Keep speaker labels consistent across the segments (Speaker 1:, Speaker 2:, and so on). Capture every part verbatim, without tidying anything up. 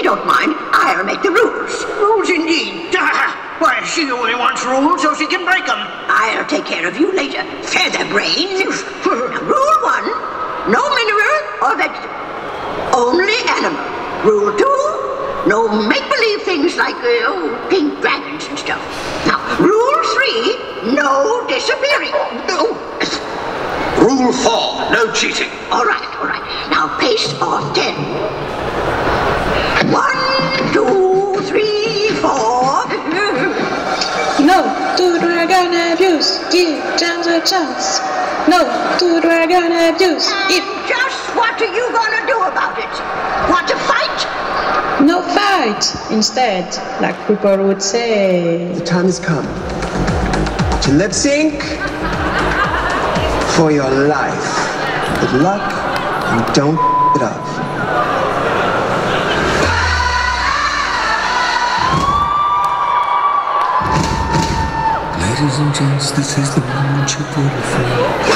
Speaker 1: don't mind, I'll make the rules.
Speaker 2: Rules indeed. Why, she only wants rules so she can break them.
Speaker 1: I'll take care of you later, featherbrain. Now, rule one, no mineral or vegetable. Only animal. Rule two, no make-believe things like uh, oh, pink dragons and stuff. Now, rule three, no disappearing. Oh.
Speaker 2: Rule four, no cheating.
Speaker 1: All right, all right. Now, pace off ten. One, two, three, four.
Speaker 3: No to dragon abuse. Give James a chance. No to dragon abuse. Give.
Speaker 1: Just what are you gonna do about it? Want to fight?
Speaker 3: No fight. Instead, like people would say.
Speaker 4: The time has come to lip sync for your life. Good luck and don't f it up.
Speaker 5: Ladies and gents, this is the moment you're waiting for.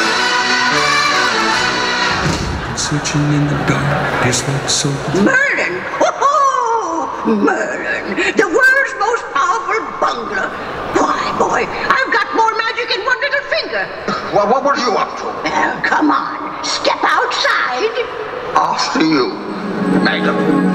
Speaker 5: Searching in the dark, it's like so.
Speaker 1: Merlin! Oh, Merlin! The world's most powerful bungler. Why, boy, I've got more magic in one little finger.
Speaker 2: Well, what were you up to?
Speaker 1: Well, come on, step outside.
Speaker 2: After you, madam.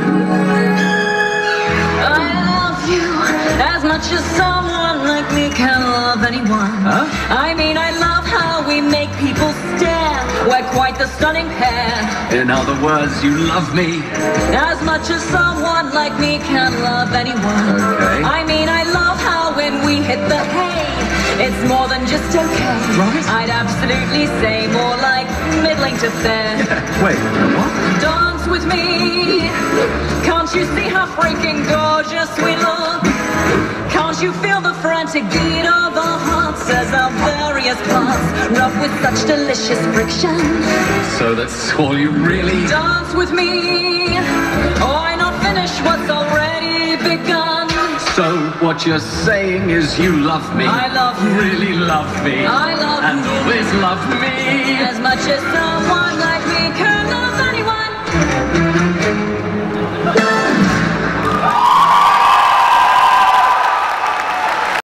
Speaker 6: I love you as much as someone like me can love anyone.
Speaker 5: Huh?
Speaker 6: I mean, I love how we make people stare. We're quite the stunning pair.
Speaker 5: In other words, you love me.
Speaker 6: As much as someone like me can love anyone.
Speaker 5: Okay.
Speaker 6: I mean, I love how when we hit the hay, it's more than just okay.
Speaker 5: Right.
Speaker 6: I'd absolutely say more like middling to fair.
Speaker 5: Wait, what?
Speaker 6: Dance with me. Can't you see how freaking gorgeous we look? Can't you feel the frantic beat of our hearts as our various parts rub with such delicious friction?
Speaker 5: So that's all you really...
Speaker 6: Dance with me. Oh, I not finish what's already begun.
Speaker 5: So what you're saying is you love me.
Speaker 6: I love you.
Speaker 5: Really love me.
Speaker 6: I love
Speaker 5: and
Speaker 6: you.
Speaker 5: always love me.
Speaker 6: As much as someone like me can love